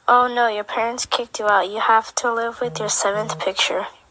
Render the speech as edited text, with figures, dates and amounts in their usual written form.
Oh no, your parents kicked you out. You have to live with your seventh picture.